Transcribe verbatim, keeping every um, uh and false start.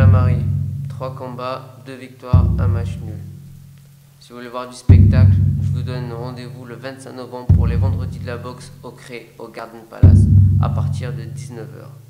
Marie, trois combats, deux victoires, un match nul. Si vous voulez voir du spectacle, je vous donne rendez-vous le vingt-cinq novembre pour les vendredis de la boxe au Cré, au Garden Palace, à partir de dix-neuf heures.